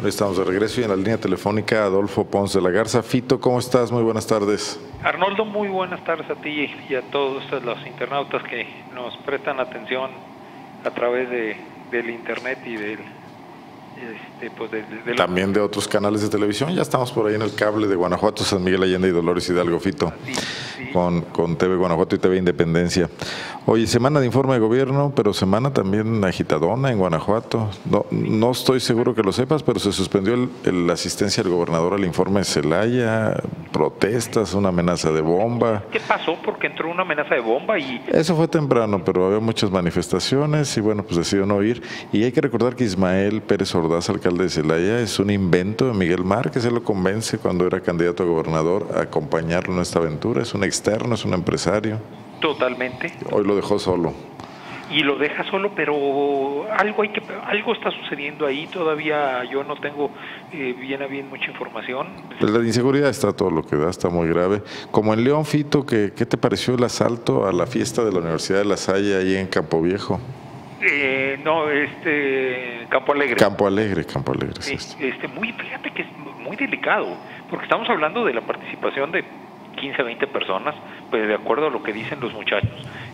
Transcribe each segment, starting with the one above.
Estamos de regreso y en la línea telefónica Adolfo Ponce de la Garza. Fito, ¿cómo estás? Muy buenas tardes. Arnoldo, muy buenas tardes a ti y a todos los internautas que nos prestan atención a través del internet y también de otros canales de televisión. Ya estamos por ahí en el cable de Guanajuato, San Miguel Allende y Dolores Hidalgo, Fito, sí. Con TV Guanajuato y TV Independencia. Oye, semana de informe de gobierno, pero semana también agitadona en Guanajuato. No estoy seguro que lo sepas, pero se suspendió la asistencia del gobernador al informe de Celaya, protestas, una amenaza de bomba. ¿Qué pasó? Porque entró una amenaza de bomba y... Eso fue temprano, pero había muchas manifestaciones y bueno, pues decidió no ir. Y hay que recordar que Ismael Pérez Ordaz, alcalde de Celaya, es un invento de Miguel Márquez. Él lo convence cuando era candidato a gobernador a acompañarlo en esta aventura. Es un externo, es un empresario. Totalmente. Hoy lo dejó solo. Y lo deja solo, pero algo está sucediendo ahí. Todavía yo no tengo bien mucha información. La inseguridad está todo lo que da, está muy grave. Como en León, Fito, ¿qué te pareció el asalto a la fiesta de la Universidad de La Salle ahí en Campo Viejo? Campo Alegre. Campo Alegre, sí. Fíjate que es muy delicado, porque estamos hablando de la participación de 15, 20 personas, pues de acuerdo a lo que dicen los muchachos,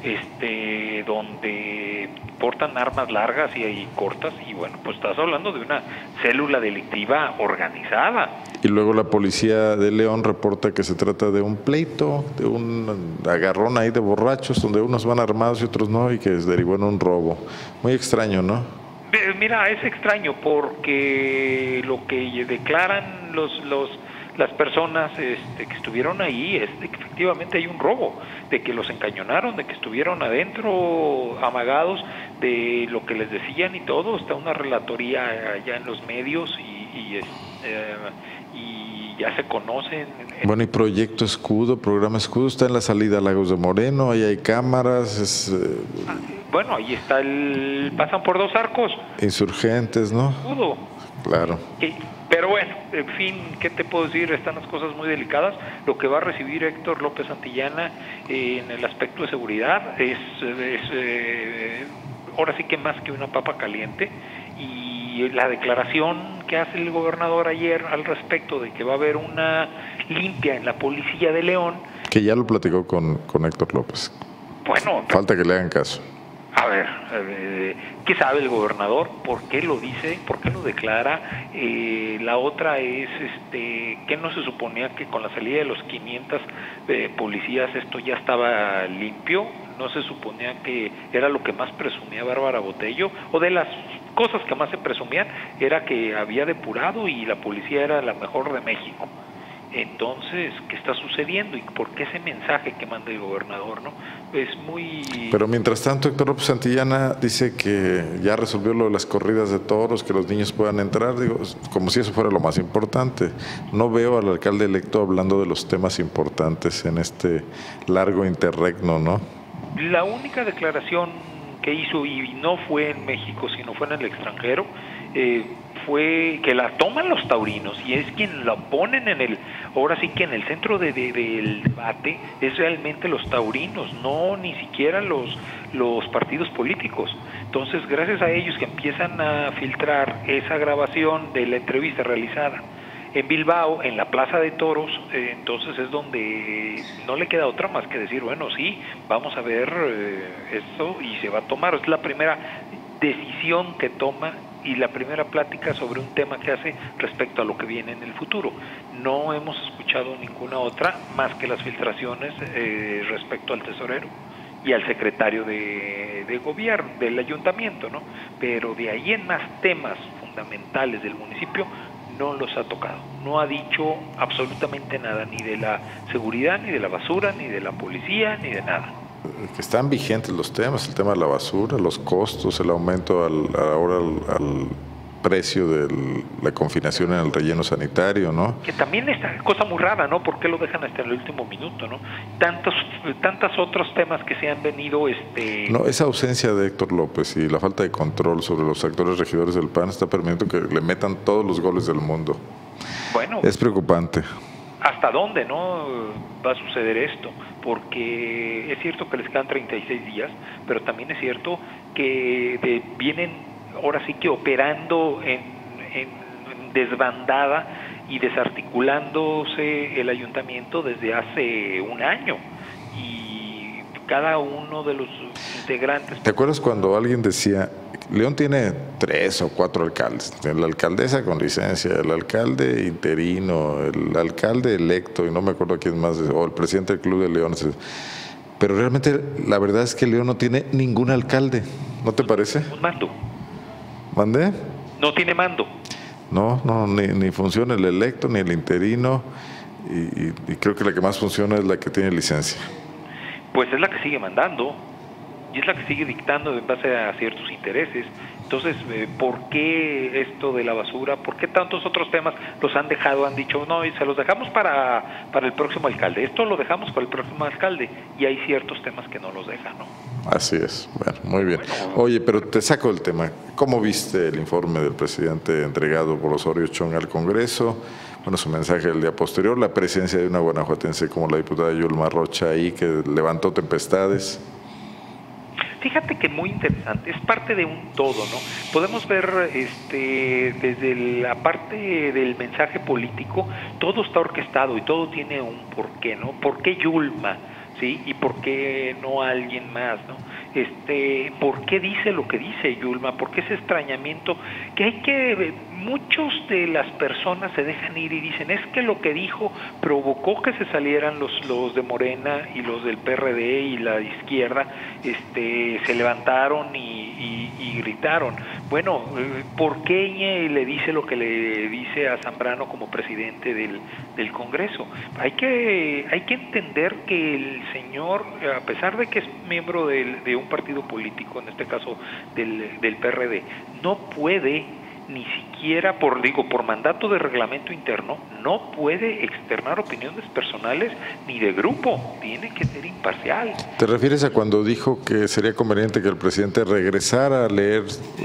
donde portan armas largas y cortas, y bueno, pues estás hablando de una célula delictiva organizada. Y luego la policía de León reporta que se trata de un pleito, de un agarrón ahí de borrachos, donde unos van armados y otros no, y que derivó en un robo. Muy extraño, ¿no? Mira, es extraño porque lo que declaran las personas que estuvieron ahí es de que efectivamente hay un robo, de que los encañonaron, de que estuvieron adentro amagados, de lo que les decían y todo. Está una relatoría allá en los medios y ya se conocen. Bueno, y Proyecto Escudo, Programa Escudo, está en la salida a Lagos de Moreno, ahí hay cámaras. Bueno, ahí está pasan por dos arcos. Insurgentes, ¿no? Escudo. Claro. Pero bueno, en fin, ¿qué te puedo decir? Están las cosas muy delicadas. Lo que va a recibir Héctor López Santillana en el aspecto de seguridad es ahora sí que más que una papa caliente. Y la declaración que hace el gobernador ayer al respecto de que va a haber una limpia en la policía de León. Que ya lo platicó con Héctor López. Bueno. Falta que le hagan caso. A ver, ¿qué sabe el gobernador? ¿Por qué lo dice? ¿Por qué lo declara? La otra es, que no se suponía que con la salida de los 500 policías esto ya estaba limpio. No se suponía que era lo que más presumía Bárbara Botello, o de las cosas que más se presumían era que había depurado y la policía era la mejor de México. Entonces, ¿qué está sucediendo? ¿Y por qué ese mensaje que manda el gobernador, no? Es muy... Pero mientras tanto, Héctor López Santillana dice que ya resolvió lo de las corridas de toros, que los niños puedan entrar, digo, como si eso fuera lo más importante. No veo al alcalde electo hablando de los temas importantes en este largo interregno, ¿no? La única declaración que hizo, y no fue en México, sino fue en el extranjero, fue que la toman los taurinos, y es quien la ponen ahora sí que en el centro del debate es realmente los taurinos, no ni siquiera los partidos políticos. Entonces, gracias a ellos que empiezan a filtrar esa grabación de la entrevista realizada en Bilbao, en la Plaza de Toros, entonces es donde no le queda otra más que decir, bueno, sí, vamos a ver esto y se va a tomar. Es la primera decisión que toma y la primera plática sobre un tema que hace respecto a lo que viene en el futuro. No hemos escuchado ninguna otra más que las filtraciones respecto al tesorero y al secretario de gobierno, del ayuntamiento, ¿no? Pero de ahí en más temas fundamentales del municipio no los ha tocado. No ha dicho absolutamente nada, ni de la seguridad, ni de la basura, ni de la policía, ni de nada. Que están vigentes los temas, el tema de la basura, los costos, el aumento al precio de la confinación en el relleno sanitario, ¿no? Que también es cosa muy rara, ¿no? ¿Por qué lo dejan hasta el último minuto, no? Tantos otros temas que se han venido... No, esa ausencia de Héctor López y la falta de control sobre los actores regidores del PAN está permitiendo que le metan todos los goles del mundo. Bueno... Es preocupante. ¿Hasta dónde, no, va a suceder esto? Porque es cierto que les quedan 36 días, pero también es cierto que vienen ahora sí que operando en desbandada y desarticulándose el ayuntamiento desde hace un año, y cada uno de los integrantes... ¿Te acuerdas cuando alguien decía, León tiene 3 o 4 alcaldes, la alcaldesa con licencia, el alcalde interino, el alcalde electo, y no me acuerdo quién más, o el presidente del Club de León? Pero realmente la verdad es que León no tiene ningún alcalde, ¿no te parece? Un mando. ¿Mandé? No tiene mando. No, ni funciona el electo ni el interino, y creo que la que más funciona es la que tiene licencia. Pues es la que sigue mandando, y es la que sigue dictando en base a ciertos intereses. Entonces, ¿por qué esto de la basura? ¿Por qué tantos otros temas los han dejado? Han dicho, no, y se los dejamos para el próximo alcalde. Esto lo dejamos para el próximo alcalde. Y hay ciertos temas que no los dejan, ¿no? Así es. Bueno, muy bien. Oye, pero te saco el tema. ¿Cómo viste el informe del presidente entregado por Osorio Chong al Congreso? Bueno, su mensaje del día posterior, la presencia de una guanajuatense como la diputada Yulma Rocha ahí, que levantó tempestades. Fíjate que muy interesante, es parte de un todo, ¿no? Podemos ver desde la parte del mensaje político, todo está orquestado y todo tiene un porqué, ¿no? ¿Por qué Yulma? ¿Sí? ¿Y por qué no alguien más, no? ¿Por qué dice lo que dice Yulma? ¿Por qué ese extrañamiento? Muchos de las personas se dejan ir y dicen, es que lo que dijo provocó que se salieran los de Morena y los del PRD y la izquierda, se levantaron y gritaron. Bueno, ¿por qué ella le dice lo que le dice a Zambrano como presidente del Congreso? Hay que entender que el señor, a pesar de que es miembro de un partido político, en este caso del PRD, no puede ni siquiera por mandato de reglamento interno, no puede externar opiniones personales ni de grupo, tiene que ser imparcial. ¿Te refieres a cuando dijo que sería conveniente que el presidente regresara a leer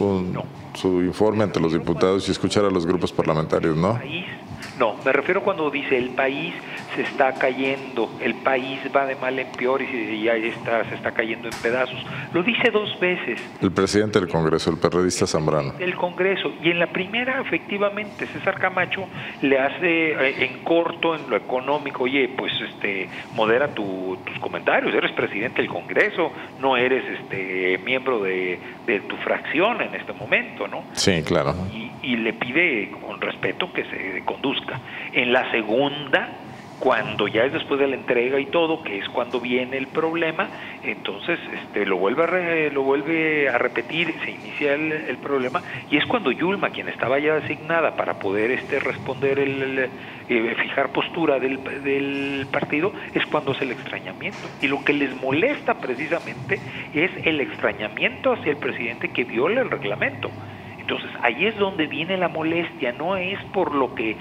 su informe ante los diputados y escuchar a los grupos parlamentarios, no? No, me refiero cuando dice el país se está cayendo, el país va de mal en peor y ya se está cayendo en pedazos. Lo dice 2 veces. El presidente del Congreso, el perredista Zambrano. El Congreso. Y en la primera, efectivamente, César Camacho le hace en corto, en lo económico, oye, pues modera tus comentarios, eres presidente del Congreso, no eres miembro de tu fracción en este momento, ¿no? Sí, claro. Y le pide con respeto que se conduzca. En la segunda, cuando ya es después de la entrega y todo, que es cuando viene el problema, entonces lo vuelve a repetir, se inicia el problema, y es cuando Yulma, quien estaba ya designada para poder responder fijar postura del partido, es cuando hace el extrañamiento. Y lo que les molesta precisamente es el extrañamiento hacia el presidente que viola el reglamento. Entonces ahí es donde viene la molestia, no es por lo que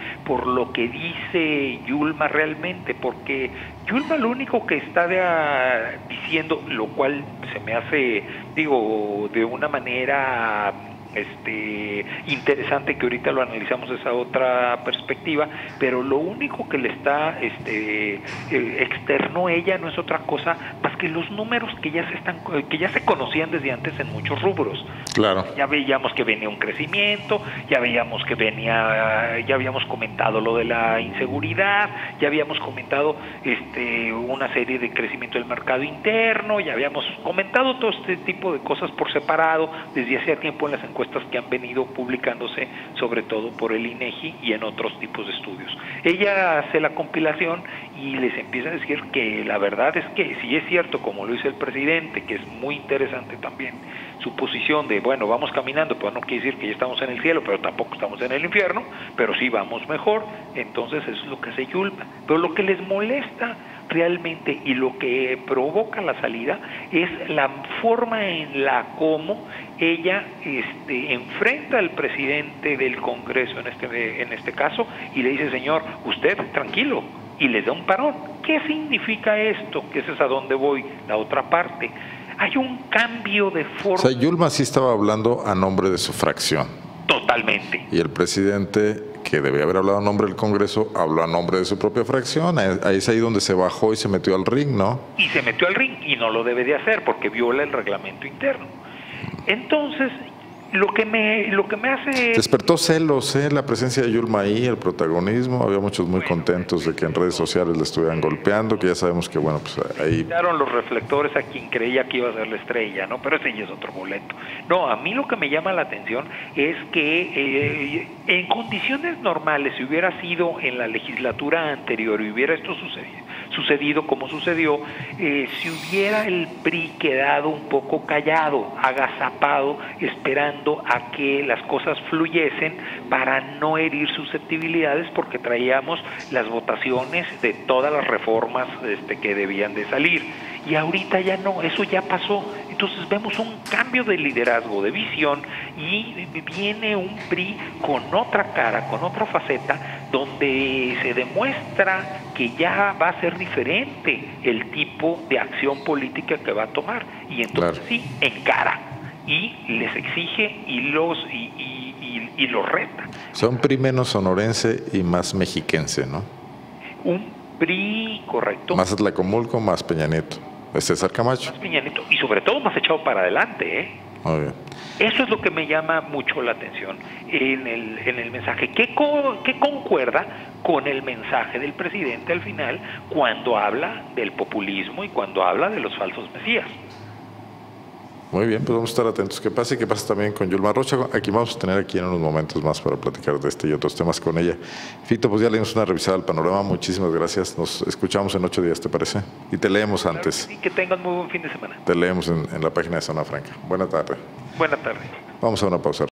dice Yulma realmente, porque Yulma lo único que está diciendo, lo cual se me hace, de una manera interesante, que ahorita lo analizamos desde esa otra perspectiva, pero lo único que le está externó ella no es otra cosa más que los números que ya se conocían desde antes en muchos rubros. Claro. Ya veíamos que venía un crecimiento, ya veíamos que ya habíamos comentado lo de la inseguridad, ya habíamos comentado una serie de crecimiento del mercado interno, ya habíamos comentado todo este tipo de cosas por separado desde hace tiempo en las encuestas que han venido publicándose, sobre todo por el INEGI y en otros tipos de estudios. Ella hace la compilación y les empieza a decir que la verdad es que sí es cierto, como lo dice el presidente, que es muy interesante también su posición de, bueno, vamos caminando, pues no quiere decir que ya estamos en el cielo, pero tampoco estamos en el infierno, pero sí vamos mejor. Entonces eso es lo que hace Yulma. Pero lo que les molesta realmente y lo que provoca la salida es la forma en la como ella enfrenta al presidente del Congreso en este caso y le dice, señor, usted tranquilo, y les da un parón. ¿Qué significa esto? Que ese es a donde voy, la otra parte. Hay un cambio de forma. O sea, Yulma sí estaba hablando a nombre de su fracción. Totalmente. Y el presidente, que debía haber hablado a nombre del Congreso, habló a nombre de su propia fracción. Ahí es ahí donde se bajó y se metió al ring, ¿no? Y se metió al ring y no lo debe de hacer porque viola el reglamento interno. Entonces, Lo que me hace... Despertó celos, la presencia de Yulma ahí, el protagonismo. Había muchos muy contentos de que en redes sociales le estuvieran golpeando, que ya sabemos que, bueno, pues ahí... Quitaron los reflectores a quien creía que iba a ser la estrella, ¿no? Pero ese ya es otro boleto. No, a mí lo que me llama la atención es que en condiciones normales, si hubiera sido en la legislatura anterior y hubiera esto sucedido como sucedió, si hubiera el PRI quedado un poco callado, agazapado, esperando a que las cosas fluyesen para no herir susceptibilidades, porque traíamos las votaciones de todas las reformas que debían de salir. Y ahorita ya no, eso ya pasó. Entonces vemos un cambio de liderazgo, de visión, y viene un PRI con otra cara, con otra faceta, donde se demuestra que ya va a ser diferente el tipo de acción política que va a tomar. Y entonces claro, sí, encara y les exige y los reta. Son PRI menos sonorense y más mexiquense, ¿no? Un PRI, correcto. Más Atlacomulco, más Peña Nieto. César Camacho. Más Peña Nieto, y sobre todo más echado para adelante, ¿eh? Muy bien. Eso es lo que me llama mucho la atención en el mensaje, que concuerda con el mensaje del presidente al final, cuando habla del populismo y cuando habla de los falsos mesías. Muy bien, pues vamos a estar atentos. ¿Qué pasa? Y qué pasa también con Yulma Rocha. Aquí vamos a tener aquí en unos momentos más para platicar de este y otros temas con ella. Fito, pues ya le dimos una revisada al panorama. Muchísimas gracias. Nos escuchamos en 8 días, ¿te parece? Y te leemos antes. Claro, que tengan muy buen fin de semana. Te leemos en la página de Zona Franca. Buena tarde. Buena tarde. Vamos a una pausa.